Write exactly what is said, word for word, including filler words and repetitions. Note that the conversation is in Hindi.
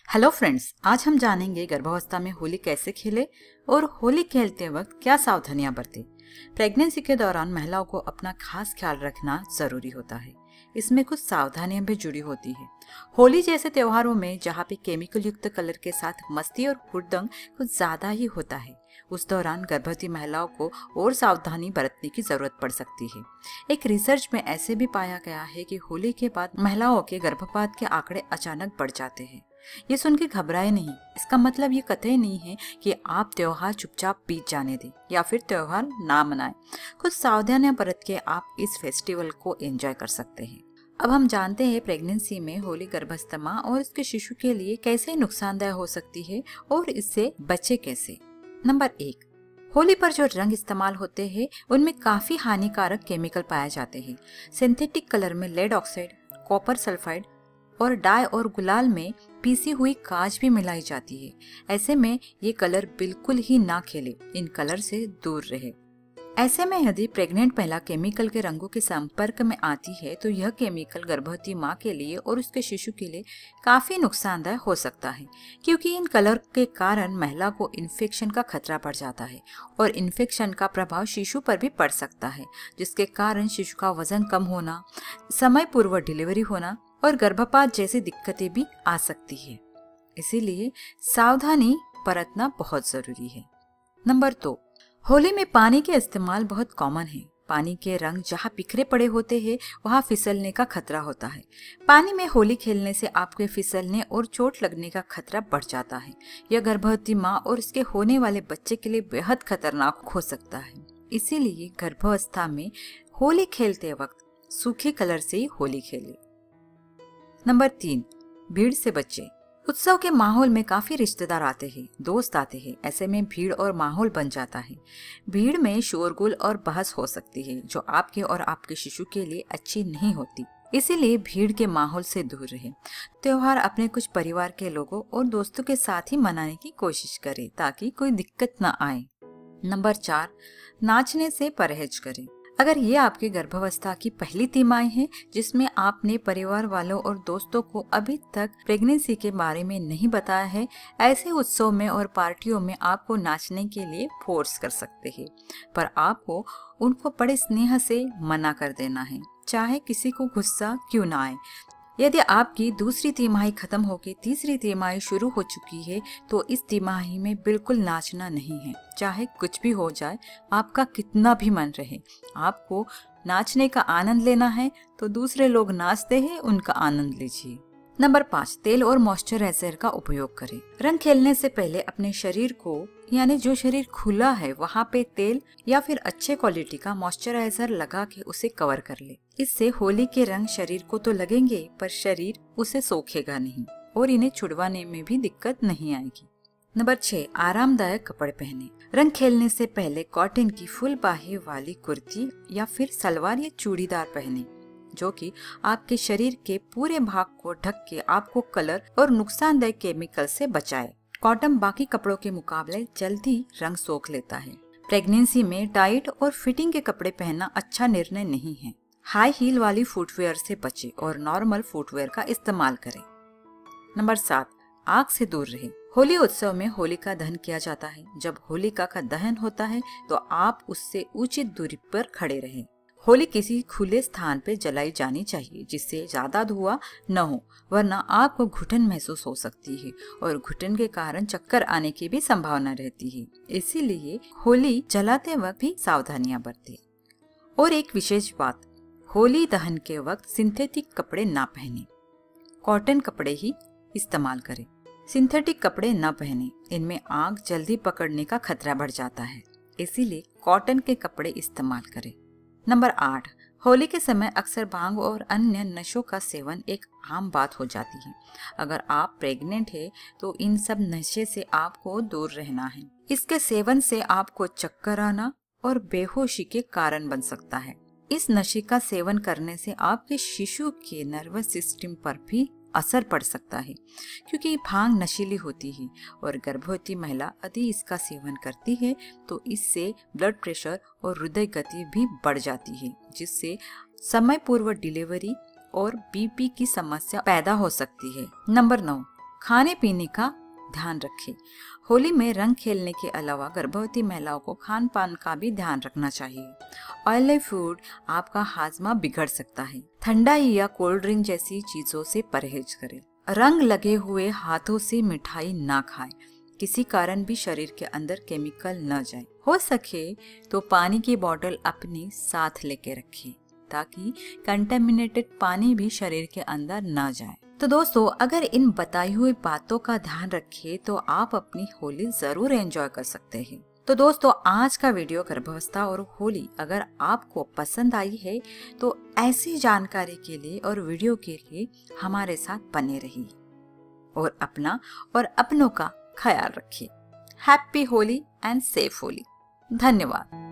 हेलो फ्रेंड्स, आज हम जानेंगे गर्भावस्था में होली कैसे खेले और होली खेलते वक्त क्या सावधानियां बरतें। प्रेगनेंसी के दौरान महिलाओं को अपना खास ख्याल रखना जरूरी होता है। इसमें कुछ सावधानियां भी जुड़ी होती है। होली जैसे त्योहारों में जहाँ पे केमिकल युक्त कलर के साथ मस्ती और हुड़दंग कुछ ज्यादा ही होता है, उस दौरान गर्भवती महिलाओं को और सावधानी बरतने की जरूरत पड़ सकती है। एक रिसर्च में ऐसे भी पाया गया है कि होली के बाद महिलाओं के गर्भपात के आंकड़े अचानक बढ़ जाते हैं। ये सुन के घबराए नहीं। इसका मतलब ये कतई नहीं है कि आप त्योहार चुपचाप बीत जाने दें या फिर त्योहार ना मनाएं। कुछ सावधानियां बरत के आप इस फेस्टिवल को एंजॉय कर सकते हैं। अब हम जानते हैं प्रेगनेंसी में होली गर्भस्थ मां और उसके शिशु के लिए कैसे नुकसानदायक हो सकती है और इससे बचे कैसे। नंबर एक, होली पर जो रंग इस्तेमाल होते हैं उनमें काफी हानिकारक केमिकल पाए जाते हैं। सिंथेटिक कलर में लेड ऑक्साइड, कॉपर सल्फाइड और डाई और गुलाल में पीसी हुई कांच भी मिलाई जाती है। ऐसे में ये कलर बिल्कुल ही ना खेले, इन कलर से दूर रहे। ऐसे में यदि प्रेग्नेंट महिला केमिकल के रंगों के संपर्क में आती है तो यह केमिकल गर्भवती मां के लिए और उसके शिशु के लिए काफी नुकसानदायक हो सकता है, क्योंकि इन कलर के कारण महिला को इन्फेक्शन का खतरा बढ़ जाता है और इन्फेक्शन का प्रभाव शिशु पर भी पड़ सकता है, जिसके कारण शिशु का वजन कम होना, समय पूर्व डिलीवरी होना और गर्भपात जैसी दिक्कतें भी आ सकती है। इसीलिए सावधानी बरतना बहुत जरूरी है। नंबर दो, होली में पानी के इस्तेमाल बहुत कॉमन है। पानी के रंग जहाँ बिखरे पड़े होते हैं वहाँ फिसलने का खतरा होता है। पानी में होली खेलने से आपके फिसलने और चोट लगने का खतरा बढ़ जाता है। यह गर्भवती माँ और उसके होने वाले बच्चे के लिए बेहद खतरनाक हो सकता है। इसीलिए गर्भावस्था में होली खेलते वक्त सूखे कलर से ही होली खेले। नंबर तीन, भीड़ से बचे। उत्सव के माहौल में काफी रिश्तेदार आते हैं, दोस्त आते हैं। ऐसे में भीड़ और माहौल बन जाता है। भीड़ में शोरगुल और बहस हो सकती है, जो आपके और आपके शिशु के लिए अच्छी नहीं होती। इसीलिए भीड़ के माहौल से दूर रहें। त्योहार अपने कुछ परिवार के लोगों और दोस्तों के साथ ही मनाने की कोशिश करें ताकि कोई दिक्कत न आए। नंबर चार, नाचने से परहेज करें। अगर ये आपकी गर्भावस्था की पहली तिमाही है जिसमें आपने परिवार वालों और दोस्तों को अभी तक प्रेगनेंसी के बारे में नहीं बताया है, ऐसे उत्सव में और पार्टियों में आपको नाचने के लिए फोर्स कर सकते हैं, पर आपको उनको बड़े स्नेह से मना कर देना है, चाहे किसी को गुस्सा क्यों ना आए। यदि आपकी दूसरी तिमाही खत्म होकर तीसरी तिमाही शुरू हो चुकी है तो इस तिमाही में बिल्कुल नाचना नहीं है। चाहे कुछ भी हो जाए, आपका कितना भी मन रहे, आपको नाचने का आनंद लेना है तो दूसरे लोग नाचते हैं उनका आनंद लीजिए। नंबर पाँच, तेल और मॉइस्चराइजर का उपयोग करें। रंग खेलने से पहले अपने शरीर को, यानी जो शरीर खुला है वहाँ पे तेल या फिर अच्छे क्वालिटी का मॉइस्चराइजर लगा के उसे कवर कर ले। इससे होली के रंग शरीर को तो लगेंगे पर शरीर उसे सोखेगा नहीं और इन्हें छुड़वाने में भी दिक्कत नहीं आएगी। नंबर छह, आरामदायक कपड़े पहने। रंग खेलने से पहले कॉटन की फुल बाहें वाली कुर्ती या फिर सलवार या चूड़ीदार पहने, जो कि आपके शरीर के पूरे भाग को ढक के आपको कलर और नुकसानदायक केमिकल से बचाए। कॉटन बाकी कपड़ों के मुकाबले जल्दी रंग सोख लेता है। प्रेगनेंसी में टाइट और फिटिंग के कपड़े पहनना अच्छा निर्णय नहीं है। हाई हील वाली फुटवेयर से बचें और नॉर्मल फुटवेयर का इस्तेमाल करें। नंबर सात, आग से दूर रहें। होली उत्सव में होलिका दहन किया जाता है। जब होलिका का दहन होता है तो आप उससे उचित दूरी पर खड़े रहें। होली किसी खुले स्थान पर जलाई जानी चाहिए जिससे ज्यादा धुआं न हो, वरना आपको घुटन महसूस हो सकती है और घुटन के कारण चक्कर आने की भी संभावना रहती है। इसीलिए होली जलाते वक्त भी सावधानियां बरतें। और एक विशेष बात, होली दहन के वक्त सिंथेटिक कपड़े ना पहने, कॉटन कपड़े ही इस्तेमाल करें। सिंथेटिक कपड़े न पहने, इनमें आग जल्दी पकड़ने का खतरा बढ़ जाता है। इसीलिए कॉटन के कपड़े इस्तेमाल करें। नंबर आठ, होली के समय अक्सर भांग और अन्य नशों का सेवन एक आम बात हो जाती है। अगर आप प्रेग्नेंट है तो इन सब नशे से आपको दूर रहना है। इसके सेवन से आपको चक्कर आना और बेहोशी के कारण बन सकता है। इस नशे का सेवन करने से आपके शिशु के नर्वस सिस्टम पर भी असर पड़ सकता है, क्योंकि भांग नशीली होती है और गर्भवती महिला यदि इसका सेवन करती है तो इससे ब्लड प्रेशर और हृदय गति भी बढ़ जाती है, जिससे समय पूर्व डिलीवरी और बीपी की समस्या पैदा हो सकती है। नंबर नौ, खाने पीने का ध्यान रखें। होली में रंग खेलने के अलावा गर्भवती महिलाओं को खान पान का भी ध्यान रखना चाहिए। ऑयली फूड आपका हाजमा बिगड़ सकता है। ठंडा या कोल्ड ड्रिंक जैसी चीजों से परहेज करें। रंग लगे हुए हाथों से मिठाई ना खाएं। किसी कारण भी शरीर के अंदर केमिकल न जाए। हो सके तो पानी की बोतल अपने साथ लेके रखें ताकि कंटेमिनेटेड पानी भी शरीर के अंदर न जाए। तो दोस्तों, अगर इन बताई हुई बातों का ध्यान रखें तो आप अपनी होली जरूर एंजॉय कर सकते हैं। तो दोस्तों, आज का वीडियो गर्भावस्था और होली अगर आपको पसंद आई है तो ऐसी जानकारी के लिए और वीडियो के लिए हमारे साथ बने रहिए और अपना और अपनों का ख्याल रखिए। Happy Holi and safe Holi. धन्यवाद।